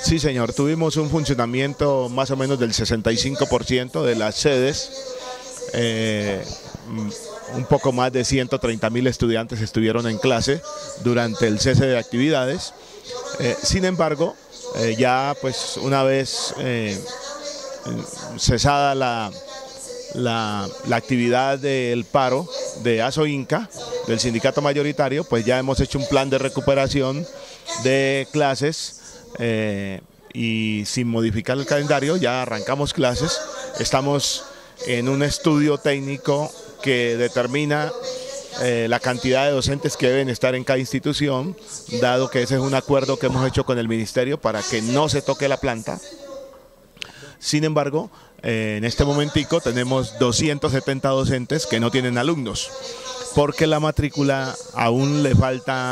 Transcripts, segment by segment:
Sí, señor, tuvimos un funcionamiento más o menos del 65% de las sedes. Un poco más de 130.000 estudiantes estuvieron en clase durante el cese de actividades. Sin embargo, ya pues una vez cesada la actividad del paro de ASOINCA, del sindicato mayoritario, pues ya hemos hecho un plan de recuperación de clases y sin modificar el calendario ya arrancamos clases. Estamos en un estudio técnico que determina la cantidad de docentes que deben estar en cada institución, dado que ese es un acuerdo que hemos hecho con el ministerio para que no se toque la planta. Sin embargo, en este momentico tenemos 270 docentes que no tienen alumnos, porque la matrícula aún le falta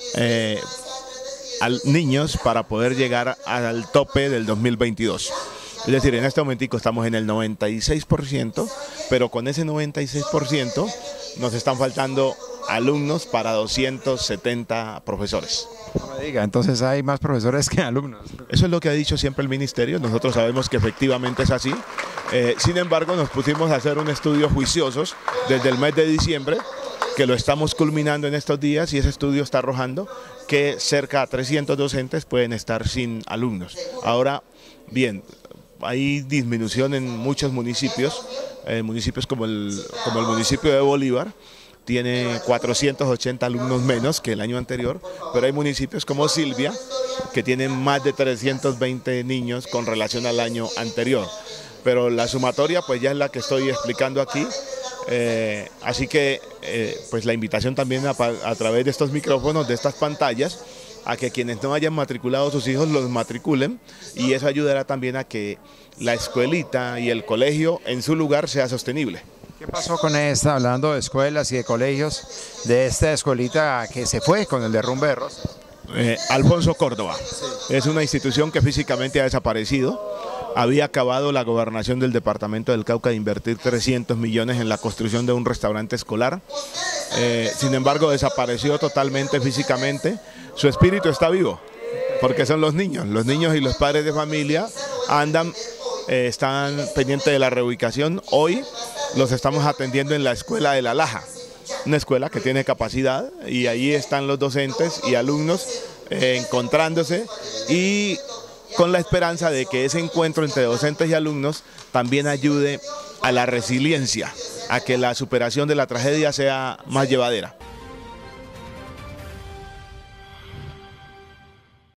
niños para poder llegar al tope del 2022. Es decir, en este momentico estamos en el 96%, pero con ese 96% nos están faltando alumnos para 270 profesores. No me diga, entonces hay más profesores que alumnos. Eso es lo que ha dicho siempre el ministerio, nosotros sabemos que efectivamente es así. Sin embargo, nos pusimos a hacer un estudio juiciosos desde el mes de diciembre, que lo estamos culminando en estos días, y ese estudio está arrojando que cerca de 300 docentes pueden estar sin alumnos. Ahora, bien, hay disminución en muchos municipios, municipios como el municipio de Bolívar, tiene 480 alumnos menos que el año anterior, pero hay municipios como Silvia, que tienen más de 320 niños con relación al año anterior. Pero la sumatoria pues ya es la que estoy explicando aquí, así que pues la invitación también a través de estos micrófonos, de estas pantallas, a que quienes no hayan matriculado a sus hijos los matriculen, y eso ayudará también a que la escuelita y el colegio en su lugar sea sostenible. ¿Qué pasó con esta, hablando de escuelas y de colegios, de esta escuelita que se fue con el derrumbe de Rosas? Alfonso Córdoba, es una institución que físicamente ha desaparecido. Había acabado la gobernación del departamento del Cauca de invertir 300 millones en la construcción de un restaurante escolar. Sin embargo, desapareció totalmente físicamente. Su espíritu está vivo, porque son los niños y los padres de familia andan, están pendientes de la reubicación. Hoy los estamos atendiendo en la escuela de La Laja, una escuela que tiene capacidad, y ahí están los docentes y alumnos encontrándose, y con la esperanza de que ese encuentro entre docentes y alumnos también ayude a la resiliencia, a que la superación de la tragedia sea más llevadera.